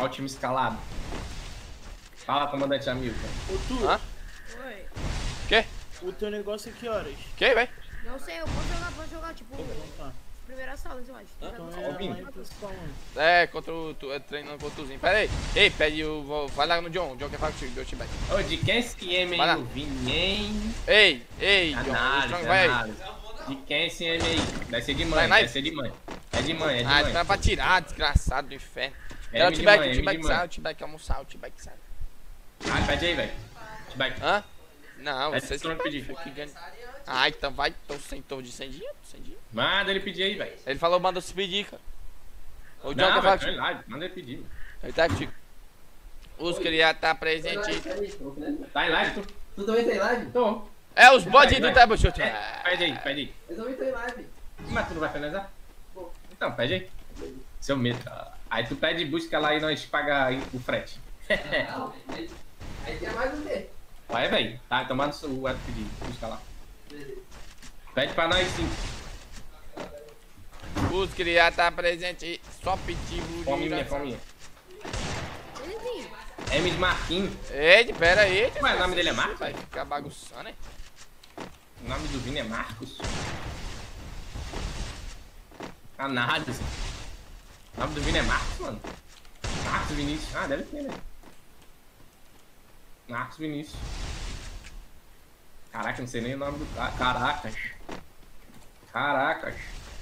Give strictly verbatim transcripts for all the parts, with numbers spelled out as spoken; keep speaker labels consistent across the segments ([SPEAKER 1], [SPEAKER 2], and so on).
[SPEAKER 1] Olha o time escalado. Fala, comandante Hamilton.
[SPEAKER 2] Ô, tu.
[SPEAKER 3] Hã?
[SPEAKER 4] Oi.
[SPEAKER 3] Que?
[SPEAKER 2] O teu negócio é que horas?
[SPEAKER 3] Que, velho?
[SPEAKER 4] Não sei, eu posso jogar, posso jogar, tipo,
[SPEAKER 2] Então tá.
[SPEAKER 4] primeira sala, eu acho.
[SPEAKER 2] Então
[SPEAKER 4] Tá
[SPEAKER 2] é
[SPEAKER 1] Ó, Vini.
[SPEAKER 2] lá em posição onde?
[SPEAKER 3] É, contra o. Tu, é treinando contra o Zinho. Pera aí. Ei, pede o. vou- Vai lá no John. O John quer falar contigo, deu o back.
[SPEAKER 1] Ô, de quem esse M
[SPEAKER 3] Vai lá.
[SPEAKER 1] aí, o Vini, hein?
[SPEAKER 3] Ei, ei, John. O
[SPEAKER 1] Análise,
[SPEAKER 3] Strong vai aí.
[SPEAKER 1] análise. De quem esse M aí? Deve ser de mãe,
[SPEAKER 3] Vai, vai.
[SPEAKER 1] deve ser de mãe. É de mãe, é de
[SPEAKER 3] Ah,
[SPEAKER 1] mãe.
[SPEAKER 3] tu é pra tirar, desgraçado do inferno.
[SPEAKER 1] É
[SPEAKER 3] Quero o
[SPEAKER 1] M de
[SPEAKER 3] T-Back,
[SPEAKER 1] mãe,
[SPEAKER 3] o
[SPEAKER 1] M de
[SPEAKER 3] T-Back
[SPEAKER 1] mãe.
[SPEAKER 3] sai, o T-Back almoçar, o T-Back sai.
[SPEAKER 1] Ah, pede aí, velho. T-Back.
[SPEAKER 3] Hã? Não,
[SPEAKER 1] É
[SPEAKER 3] vocês que
[SPEAKER 1] Strong pedir.
[SPEAKER 3] pedem, que ganham. Ah, então vai, tô sem tô de cem dias, cem dias.
[SPEAKER 1] Manda ele pedir aí, velho.
[SPEAKER 3] Ele falou, manda se pedir, cara. O John
[SPEAKER 1] Não,
[SPEAKER 3] quer
[SPEAKER 1] velho,
[SPEAKER 3] falar
[SPEAKER 1] tá em
[SPEAKER 3] contigo.
[SPEAKER 1] live. Manda ele pedir, mano.
[SPEAKER 3] Ele tá contigo. Os criados tá presente.
[SPEAKER 1] Tá em live, tu?
[SPEAKER 5] Tu também tá em live?
[SPEAKER 1] Tô.
[SPEAKER 3] É, os bodes
[SPEAKER 1] Vai,
[SPEAKER 3] do
[SPEAKER 1] vai.
[SPEAKER 3] Table Shoot.
[SPEAKER 1] É, pede aí, pede aí.
[SPEAKER 5] Eu também tô em live.
[SPEAKER 1] Mas tu não vai finalizar? Então, pede aí. Seu medo. Aí tu pede e busca lá e nós paga aí o frete.
[SPEAKER 5] Não, aí, aí tem mais um quê?
[SPEAKER 1] Vai, velho. Tá, então manda o Eto pedir. Busca lá. Pede pra nós sim.
[SPEAKER 3] Os criados tá presente. Só pitbull
[SPEAKER 1] Fominha,
[SPEAKER 3] de
[SPEAKER 1] fominha.
[SPEAKER 4] Belezinha.
[SPEAKER 1] M de Marquinhos.
[SPEAKER 3] Ei, pera aí.
[SPEAKER 1] Ué, o nome dele é Marcos?
[SPEAKER 3] Vai ficar bagunçando, hein?
[SPEAKER 1] O nome do Vini é Marcos. Análise. O nome do Vini é Marcos, mano. Marcos Vinícius. Ah, deve ter, né? Marcos Vinícius. Caraca, não sei nem o nome do cara. Caracas. Caracas.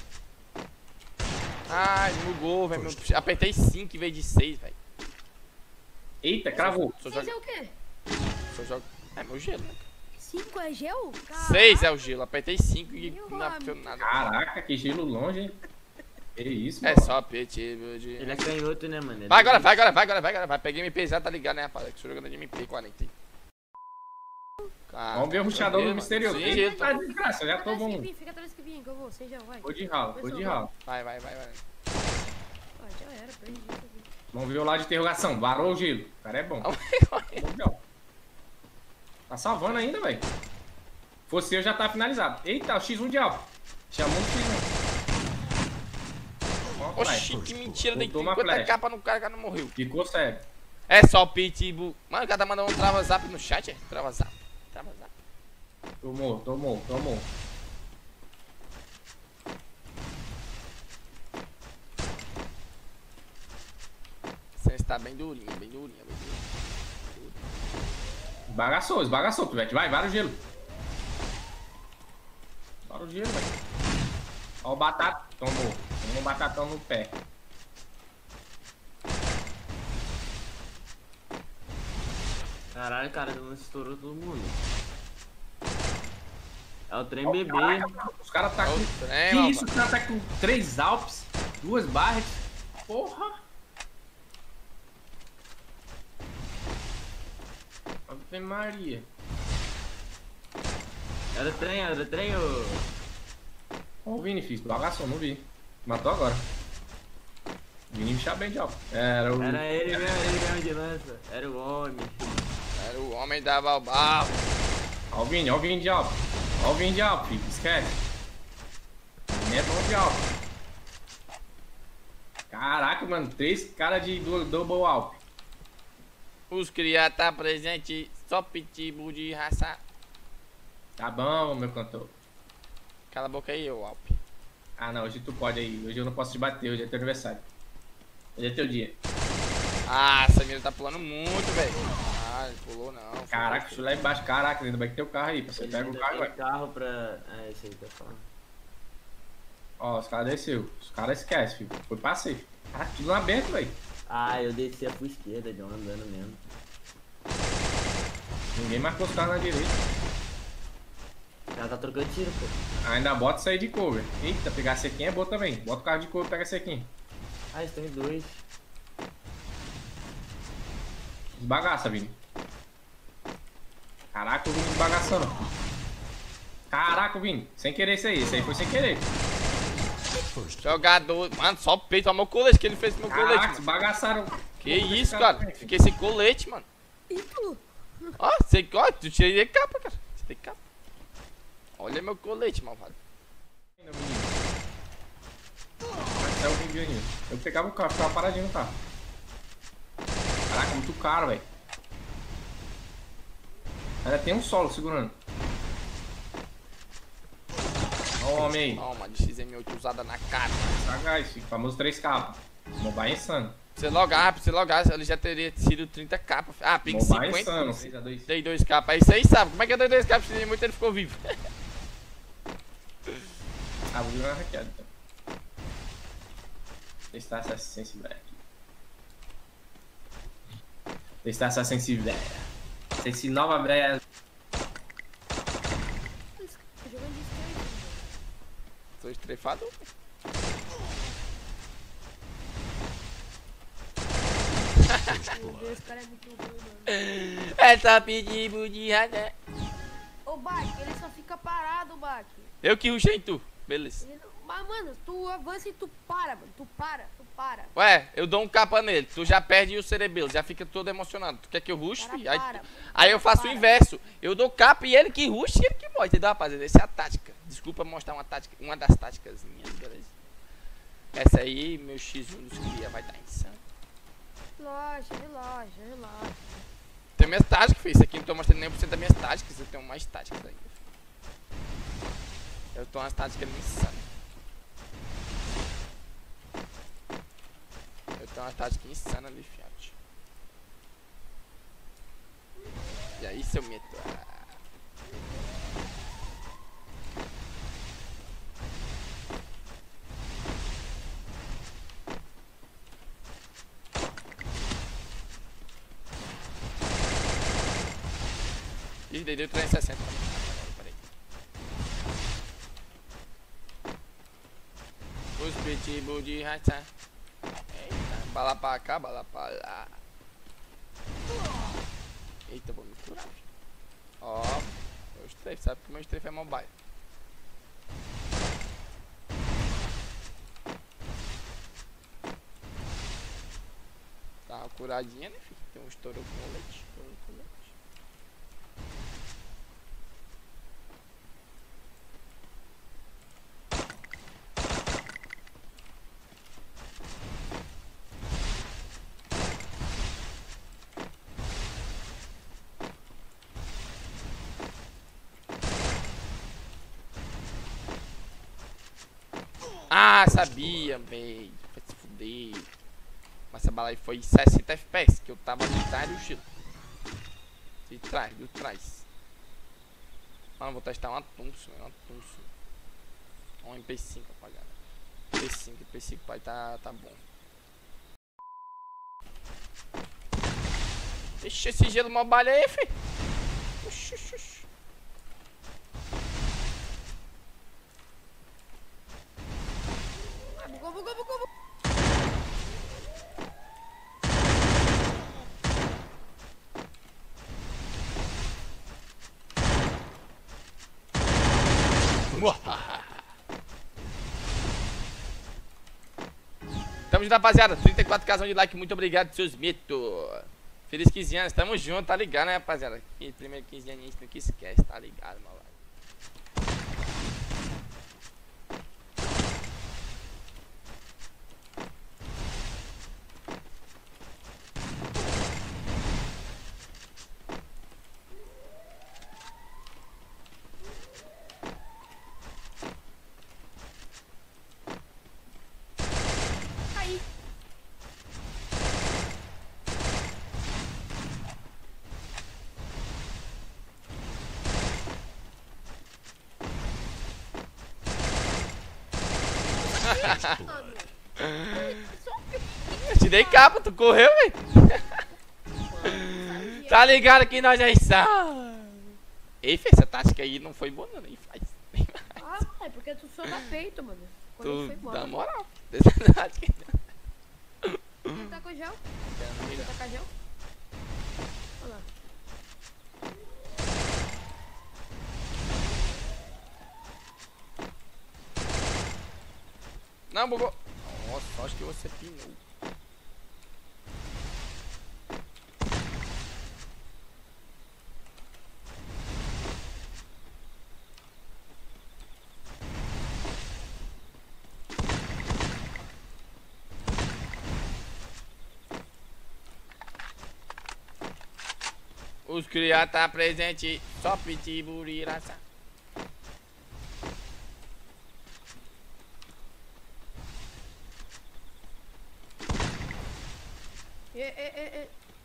[SPEAKER 3] Ai, mudou, velho. meu- Apertei cinco em vez de seis, velho.
[SPEAKER 1] Eita, cravou.
[SPEAKER 3] Só
[SPEAKER 4] Seis
[SPEAKER 3] joga.
[SPEAKER 4] é o quê?
[SPEAKER 3] Só joga. É meu gelo, né?
[SPEAKER 4] Cinco é gel?
[SPEAKER 3] seis é o gelo. Apertei cinco e
[SPEAKER 4] Eu
[SPEAKER 3] não
[SPEAKER 4] amo.
[SPEAKER 3] apertou nada.
[SPEAKER 1] Caraca, que gelo longe, hein? Que isso,
[SPEAKER 3] É
[SPEAKER 1] mano.
[SPEAKER 3] só pitbull de.
[SPEAKER 2] Ele é canhoto, né, mano? Ele
[SPEAKER 3] Vai agora,
[SPEAKER 2] é-
[SPEAKER 3] vai agora, vai agora, vai agora. Vai pegar M P já, tá ligado, né, rapaz? Que estou jogando de M P quarenta. Cara,
[SPEAKER 1] Vamos ver o ruxador
[SPEAKER 3] meu
[SPEAKER 1] do
[SPEAKER 3] Deus,
[SPEAKER 1] misterioso.
[SPEAKER 3] mano.
[SPEAKER 1] Eita,
[SPEAKER 3] Sim,
[SPEAKER 1] tá desgraça, já
[SPEAKER 4] Fica
[SPEAKER 1] tô
[SPEAKER 4] atrás que
[SPEAKER 1] bom.
[SPEAKER 4] vim, fica atrás que vim, que eu vou, seja, vai.
[SPEAKER 1] Vou de ralo, vou de ralo.
[SPEAKER 3] Vai, vai, vai, vai.
[SPEAKER 4] Ah, já era, perdi isso aqui.
[SPEAKER 1] Vamos ver o lado de interrogação. Varou o gelo. O cara é bom. Bom, ó. Tá salvando ainda, velho. Fosse eu, já tá finalizado. Eita, o X um de alvo. Chamou o X um. Ó,
[SPEAKER 3] Oxi,
[SPEAKER 1] moleque.
[SPEAKER 3] que mentira. Dei
[SPEAKER 1] Botou uma
[SPEAKER 3] quanta
[SPEAKER 1] flecha.
[SPEAKER 3] capa no cara, o cara não morreu.
[SPEAKER 1] Ficou cego.
[SPEAKER 3] É só pitbull. Mano, o cara tá mandando um trava zap no chat, é? Trava zap. Trava zap.
[SPEAKER 1] Tomou, tomou, tomou.
[SPEAKER 3] Você está bem durinho, bem durinho, bem durinho.
[SPEAKER 1] Esbagaçou, esbagaçou, pivete. Vai, vara o gelo. Vara o gelo, velho. Ó o batata. Tomou. Tomou um batatão no pé.
[SPEAKER 2] Caralho, cara, não estourou todo mundo. É o trem bebê.
[SPEAKER 1] Caraca, os caras tá
[SPEAKER 3] É o
[SPEAKER 1] com...
[SPEAKER 3] trem,
[SPEAKER 1] Que
[SPEAKER 3] mano.
[SPEAKER 1] isso? Os caras tá com três Alpes, duas barras. Porra! Ave Maria.
[SPEAKER 2] Era o trem, era o trem, ô.
[SPEAKER 1] Ó o Vini, fiz. Bagaçou, não vi. Matou agora. Vini me chama bem de Alpe. Era o...
[SPEAKER 2] Era ele mesmo, ele mesmo de lança. Era o homem.
[SPEAKER 3] Era o homem da Balbal.
[SPEAKER 1] Ó o Vini, ó o Vini de Alpe. Ó o Vini de Alpe, filho. Esquece. Vini é bom de Alpe. Caraca, mano. Três caras de du- double Alpe.
[SPEAKER 3] Os criados tá presente. Só pitbull de raça.
[SPEAKER 1] Tá bom, meu cantor.
[SPEAKER 3] Cala a boca aí, ô Alpe.
[SPEAKER 1] Ah, não. Hoje tu pode aí. Hoje eu não posso te bater. Hoje é teu aniversário. Hoje é teu dia.
[SPEAKER 3] Ah, essa mira tá pulando muito, velho. Ah, ele pulou não. foi
[SPEAKER 1] Caraca,
[SPEAKER 3] muito.
[SPEAKER 1] deixa eu lá embaixo. Caraca, ainda vai ter o carro aí. Você
[SPEAKER 2] Ele
[SPEAKER 1] pega o
[SPEAKER 2] ainda
[SPEAKER 1] carro e
[SPEAKER 2] tem
[SPEAKER 1] vai.
[SPEAKER 2] carro pra. É, esse aí tá falando.
[SPEAKER 1] Ó, os caras desceu. Os caras esquecem, filho. Foi pra safe. Caraca, tudo na bento, velho.
[SPEAKER 2] Ah, eu descia pro esquerda, John, andando mesmo.
[SPEAKER 1] Ninguém marcou os caras na direita.
[SPEAKER 2] O cara tá trocando tiro, pô.
[SPEAKER 1] Ainda bota isso aí de cover. Eita, pegar sequinha é boa também. Bota o carro de cover e pega sequinha.
[SPEAKER 2] Ah, eles tem dois.
[SPEAKER 1] Desbagaça, Vini. Caraca, o Vini desbagaçando. Caraca, o Vini. Sem querer isso aí. Isso aí foi sem querer.
[SPEAKER 3] Jogador. Mano, só o peito. Olha meu colete que ele fez com meu colete,
[SPEAKER 1] Caraca,
[SPEAKER 3] mano.
[SPEAKER 1] desbagaçaram.
[SPEAKER 3] Que isso, cara? Fiquei sem colete, mano.
[SPEAKER 4] E tu?
[SPEAKER 3] Ó, você, ó, tu tirei de capa, cara. Tirei de capa. Olha meu colete, malvado.
[SPEAKER 1] Mas é o Vini. Eu pegava o carro, ficava paradinho no carro. tá muito caro, velho. Ainda tem um solo segurando. Olha o homem aí.
[SPEAKER 3] Toma, de X M oito usada na cara.
[SPEAKER 1] Sagaz, filho. Famoso três K. Mobile insano.
[SPEAKER 3] Se logar, rápido, se logar, ele já teria sido trinta K. Ah, ping
[SPEAKER 1] Mobile
[SPEAKER 3] cinquenta.
[SPEAKER 1] insano.
[SPEAKER 3] Dei dois K. Aí vocês sabem. Como é que eu dei dois K pro X M oito e ele ficou vivo?
[SPEAKER 1] Ah, vou jogar uma hackeada então. Testar essa sensibilidade. Testar essa sensibilidade. Esse nova breia.
[SPEAKER 4] Jogando de esquerda.
[SPEAKER 3] Sou estrefado.
[SPEAKER 4] Meu Deus, esse cara é muito ruim, mano.
[SPEAKER 3] É top de budinha.
[SPEAKER 4] Ô, Bak, ele só fica parado, Bak.
[SPEAKER 3] Eu que rushei em tu. Beleza.
[SPEAKER 4] Ele não... Mas, mano, tu avança e tu para, mano. Tu para, tu para.
[SPEAKER 3] Ué, eu dou um capa nele. Tu já perde o cerebelo, já fica todo emocionado. Tu quer que eu rush,
[SPEAKER 4] Cara,
[SPEAKER 3] filho? Aí,
[SPEAKER 4] para,
[SPEAKER 3] aí eu faço
[SPEAKER 4] para.
[SPEAKER 3] o inverso. Eu dou capa e ele que rush e ele que morre. Entendeu, rapaziada? Essa é a tática. Desculpa mostrar uma tática, uma das táticas minhas, beleza? Essa aí, meu X um dos cria vai dar insano.
[SPEAKER 4] Relaxa, relaxa, relaxa.
[SPEAKER 3] Tem minhas táticas, filho. Isso aqui não tô mostrando nem por cento das minhas táticas. Eu tenho mais táticas ainda. Eu tô umas táticas insanas. Eu tenho uma tática insana ali, fiat. E aí, seu medo? Ah. Ih, dei trezentos e sessenta. Peraí. Os pitbull de raça. Eita, bala pra cá, bala pra lá. Eita, vou me curar. Ó, meu strafe, sabe que o meu strafe é mobile. Tá uma curadinha, né, filho? Tem um estouro com leite. Estouro com leite. Ah, sabia, véi. Vai se fuder. Mas essa bala aí foi sessenta F P S, que eu tava de trás do estilo. De trás, de trás. Mano, vou testar uma Thompson, uma Thompson. Um M P cinco apagada. M P cinco, M P cinco, pai, tá, tá bom. Ixi, esse gelo mobile aí, fi. Oxi, oxi, oxi.
[SPEAKER 4] Bugou, bugou, bugou, bugou.
[SPEAKER 3] Tamo junto, rapaziada. trinta e quatro K de like. Muito obrigado, seus mitos. Feliz quinze anos. Tamo junto, tá ligado, né, rapaziada? Primeiro quinze anos a gente nunca esquece, tá ligado, mano?
[SPEAKER 4] Aí. Mano. Só
[SPEAKER 3] Eu te dei capa, tu correu, velho. Tá ligado que nós já estamos. Ei, fez essa tática aí não foi boa, não. Nem faz. Nem faz.
[SPEAKER 4] Ah, é porque tu só dá peito, mano. Quando foi
[SPEAKER 3] Tu
[SPEAKER 4] embora.
[SPEAKER 3] dá moral. Dessa tática.
[SPEAKER 4] Ele tá com gel? Ele tá com gel? Olha lá.
[SPEAKER 3] Não, bugou. Nossa, acho que você pinou. Os cria tá presente, só pitiburiraça.
[SPEAKER 4] E, e, e, e.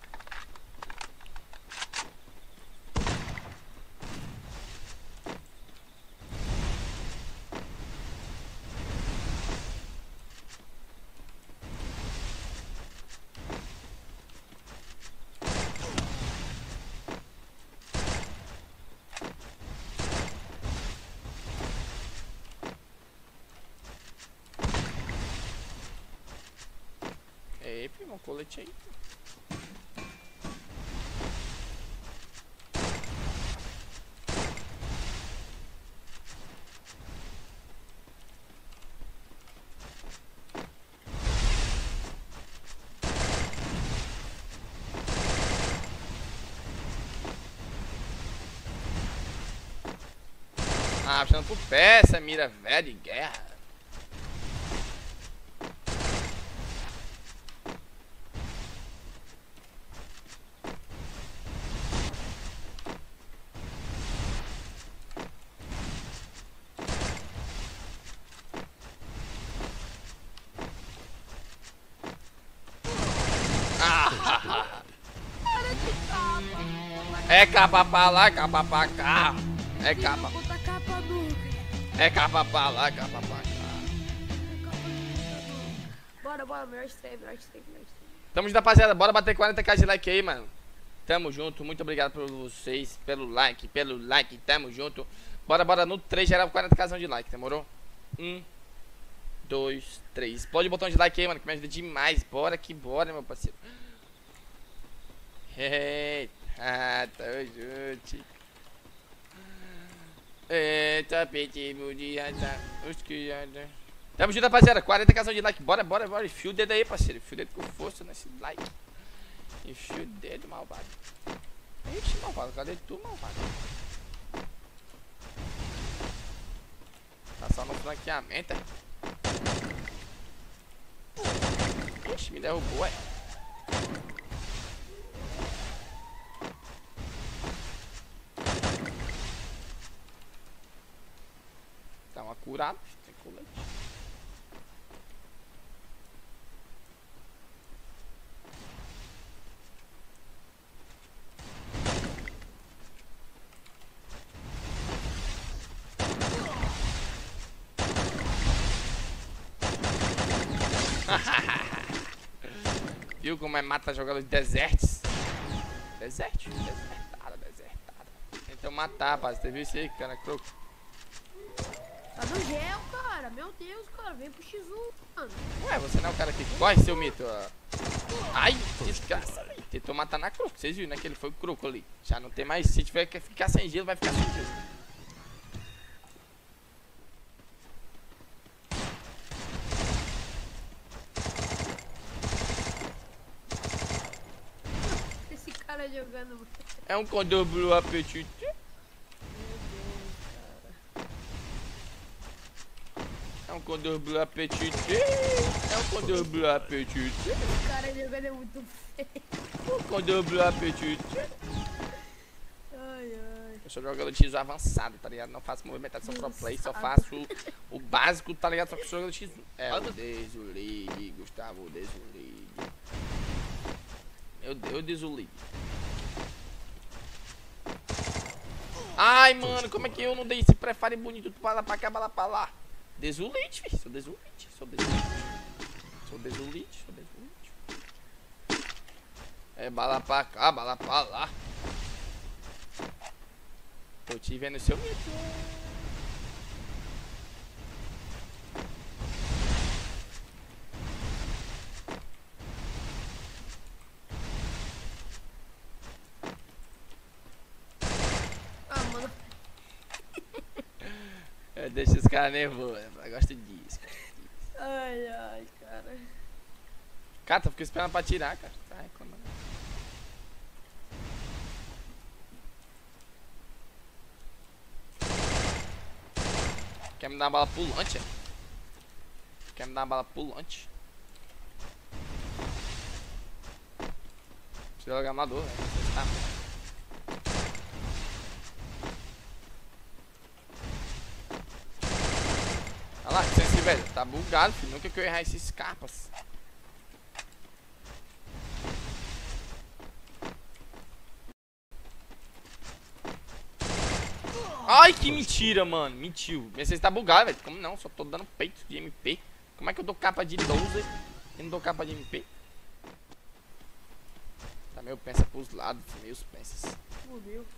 [SPEAKER 3] Ei, primo, colete aí. Ah, puxando por peça, mira velha de guerra. É capa pra lá, capa pra cá. É capa.
[SPEAKER 4] Puta capa nunca.
[SPEAKER 3] É capa pra lá, capa pra cá.
[SPEAKER 4] Bora, bora, melhor stream, melhor stream, melhor stream.
[SPEAKER 3] Tamo junto, rapaziada. Bora bater quarenta k de like aí, mano. Tamo junto. Muito obrigado por vocês, pelo like, pelo like. Tamo junto. Bora, bora no três geral quarenta k de like, demorou? um, dois, três. Explode o botão de like aí, mano, que me ajuda demais. Bora que bora, meu parceiro. Eita, tamo junto. Eita, pitbull de asa, os criados. Tamo junto, rapaziada. quarenta k de like. Bora, bora, bora. Enfia o dedo aí, parceiro. Enfia o dedo com força nesse like. Enfia o dedo, malvado. Ixi, malvado. Cadê tu, malvado? Tá só no flanqueamento, é? Ixi, me derrubou, é. Dá uma curada, tem colete. Viu como é mata jogador de desertos? Desert? Desertada, desertada. Então matar, rapaz. Você viu isso aí, cara? Croco.
[SPEAKER 4] Tá no gel, cara. Meu Deus, cara. Vem pro X um, mano.
[SPEAKER 3] Ué, você não é o cara que corre, seu mito? Ai, desgraça. Tentou matar na croco. Vocês viram, né? Que ele foi o croco ali. Já não tem mais. Se tiver que ficar sem gelo, vai ficar sem gelo.
[SPEAKER 4] Esse cara jogando.
[SPEAKER 3] É um condor blue apetite. É um condor blue apetite. É um condor blue apetite.
[SPEAKER 4] Esse cara jogando é muito feio.
[SPEAKER 3] Um condor blue apetite.
[SPEAKER 4] Ai, ai.
[SPEAKER 3] Eu sou jogador de X um avançado, tá ligado? Não faço movimentação pro play, só faço o, o básico, tá ligado? Só que sou jogador de X um. É o Desuligue, Gustavo Desuligue. Eu, eu Desuligue. Ai, mano, como é que eu não dei esse prefire bonito pra lá pra cá, bala pra lá? Desulite, filho. Sou desulite, sou desulite. Sou desulite, sou desulite. É bala pra cá, bala pra lá. Tô te vendo seu mito.
[SPEAKER 4] Ah, mano.
[SPEAKER 3] Eu deixo os caras nervosos. Eu gosto disso.
[SPEAKER 4] Ai, ai, cara.
[SPEAKER 3] Cara, tô ficando esperando pra tirar, cara. Tá reclamando. Quer me dar uma bala pulante? É? Quer me dar uma bala pulante? Precisa jogar amador, velho. Tá. Ah, licença, velho. Tá bugado, filho. Nunca que eu errar esses capas. Ai, que mentira, mano. Mentiu. Minha ciência tá bugada, velho. Como não? Só tô dando peito de M P. Como é que eu dou capa de doze e não dou capa de M P? Tá meio pensa pros lados, meio pensas.
[SPEAKER 4] Fudeu.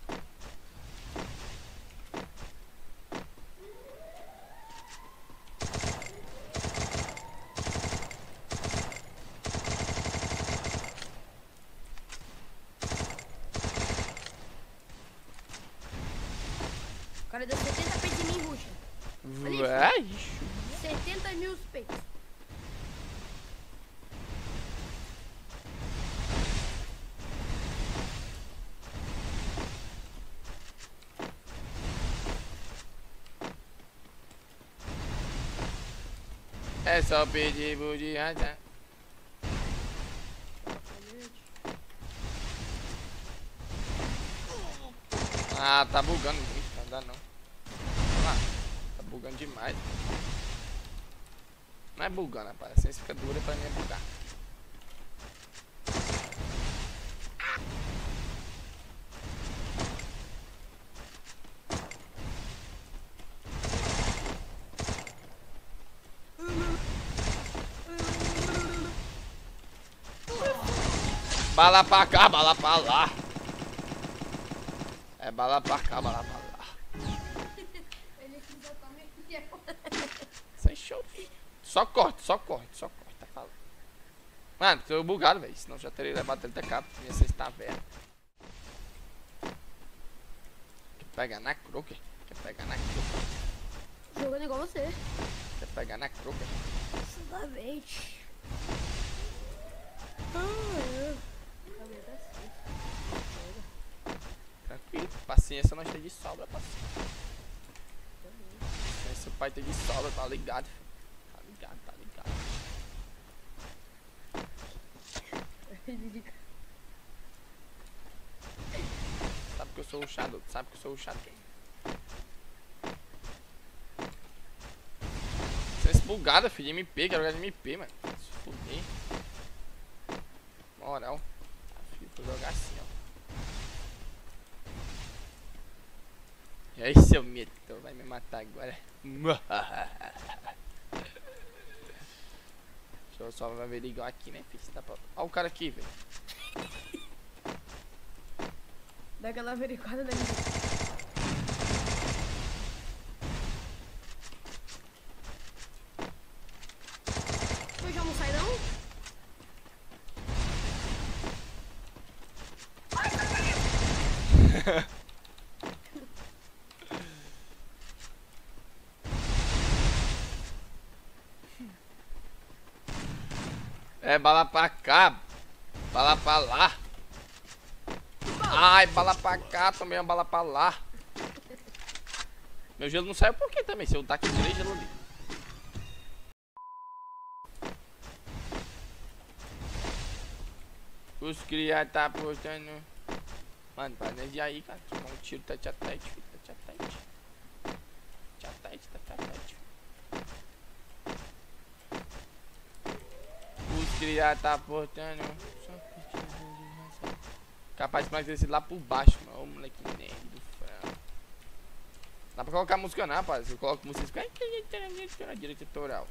[SPEAKER 4] O cara deu setenta peitos em mim, Ruxa.
[SPEAKER 3] Vai.
[SPEAKER 4] setenta mil peitos.
[SPEAKER 3] É só pedir de raja. Ah, tá bugando muito, não dá não. Ah, tá bugando demais. Não é bugando, rapaz. A ciência fica dura pra mim é bugar. Bala pra cá, bala pra lá. É bala pra cá, bala pra lá.
[SPEAKER 4] Ele quis botar meio fiel.
[SPEAKER 3] Sem show, filho. Só corte, só corte, só corte, tá falando. Mano, tô bugado, velho. Senão já teria levado trinta k. Minha cesta tá velha. Quer pegar na croca? Quer pegar na croca?
[SPEAKER 4] Jogando igual você.
[SPEAKER 3] Quer pegar na croca?
[SPEAKER 4] Exatamente. Ah,
[SPEAKER 3] Tranquilo, paciência nós tem de sobra, paciência. Paciência o pai tem de sobra, tá ligado? Tá ligado, tá ligado. Sabe que eu sou o Shadow, sabe que eu sou o Shadow. Ciência bugada, filho, M P, quero jogar de M P, mano. Se fuder. Moral. Filho, vou jogar assim, ó. E aí, seu medo, vai me matar agora. Deixa eu só averiguar aqui, né, filho? Dá pra... Olha o cara aqui, velho.
[SPEAKER 4] dá aquela averiguada daí. Eu já não sai não?
[SPEAKER 3] É, bala pra cá. Bala pra lá. Ai, bala pra cá, também uma bala pra lá. Meu gelo não saiu por quê também? Se eu dar aqui três gelo ali. Os criados tá postando. Mano, para energia aí, cara. Tomar um tiro, tá tete a tete, filho. Tete a tete. Tete a tete, tete a tete. Os criados tá portando. Capaz de mais descer lá por baixo, mano. Ô moleque nerd do frango. Dá pra colocar música não, rapaz. Eu coloco música fica direito tutorial.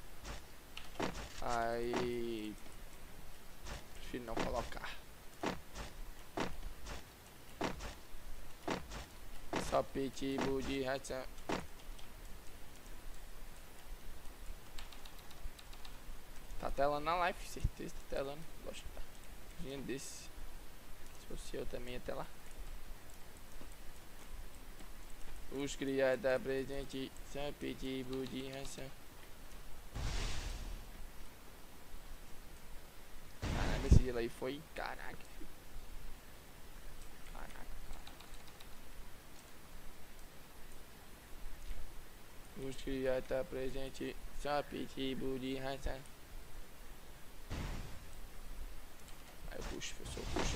[SPEAKER 3] Aí. Prefiro não colocar. Só pitbull de ração. Tá telando na live, certeza tá telando. Gosto de tá. Gente desse. Se fosse eu também até lá. Os criados da presente são pitbull de ração. Caramba, esse gelo aí foi. Caraca, filho. Caraca, caraca. Os criados da presente são pitbull de ração. Aí eu puxo, professor, puxa.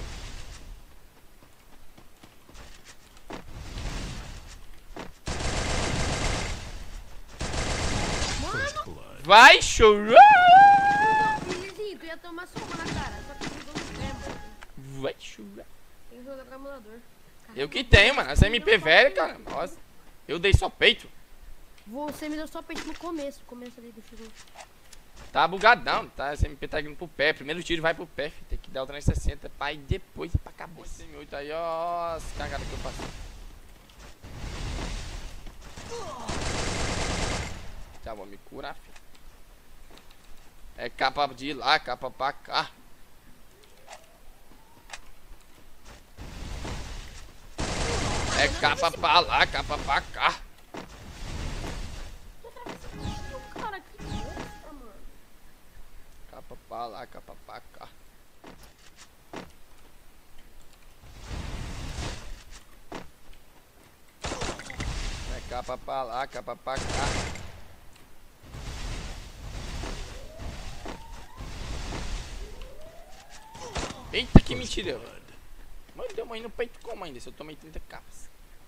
[SPEAKER 4] Mano,
[SPEAKER 3] Vai chorar!
[SPEAKER 4] Felizinho, tu ia tomar soma na cara. Só que tu usou o pé, mano.
[SPEAKER 3] Vai chorar.
[SPEAKER 4] Tem que jogar com o emulador.
[SPEAKER 3] Eu que tenho, mano. Essa M P velha, cara. Nossa. Eu dei só peito.
[SPEAKER 4] Você me deu só peito no começo. Começo ali do jogo.
[SPEAKER 3] Tá bugadão, tá? Essa M P tá indo pro pé. Primeiro tiro vai pro pé, filho. Tem que dar o trezentos e sessenta pra ir depois pra cabeça. M oito aí, ó. As cagadas que eu faço. Já vou me curar, filho. É capa de lá, capa pra cá. É capa pra lá, capa pra cá.
[SPEAKER 4] Cara, que bosta, mano.
[SPEAKER 3] Capa pra lá, capa pra cá. É capa pra lá, capa pra cá. Eita, que mentira. Mano, deu uma aí no peito como ainda? Se eu tomei trinta capas.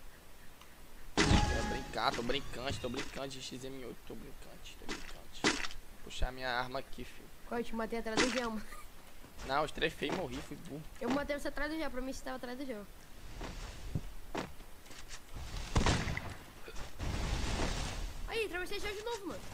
[SPEAKER 3] Quero brincar, tô brincante, tô brincante de X M oito, tô brincante, tô brincante. Vou puxar minha arma aqui, filho.
[SPEAKER 4] Qual eu te matei atrás do gel, mano?
[SPEAKER 3] Não, eu estrefei e morri, fui burro.
[SPEAKER 4] Eu matei você atrás do gel, pra mim você tava atrás do gel. Aí, atravessei gel de novo, mano.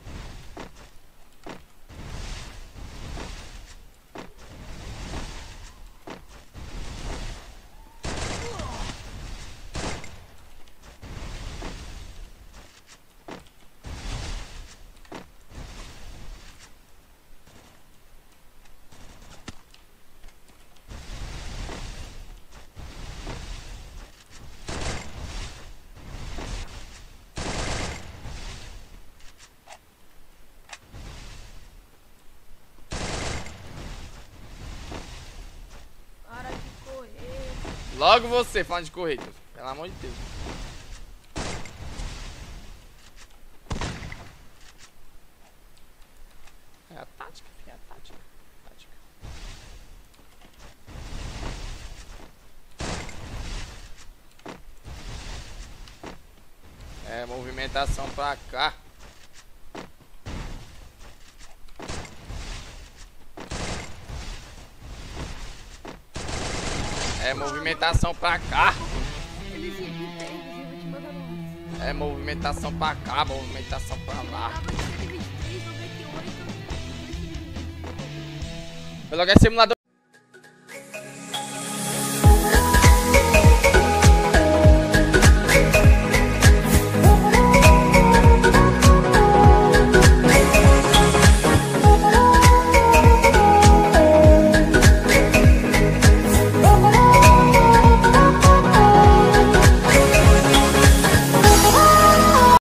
[SPEAKER 4] Para de correr.
[SPEAKER 3] Logo você, falando de correr, Deus. Pelo amor de Deus. É a tática, filho, é a tática. tática. É, movimentação pra cá. É movimentação pra cá.
[SPEAKER 4] Eles iam te mandar no.
[SPEAKER 3] É movimentação pra cá, movimentação pra lá.
[SPEAKER 4] Tava de cento e vinte e três, noventa e oito.
[SPEAKER 3] Pelo que é simulador.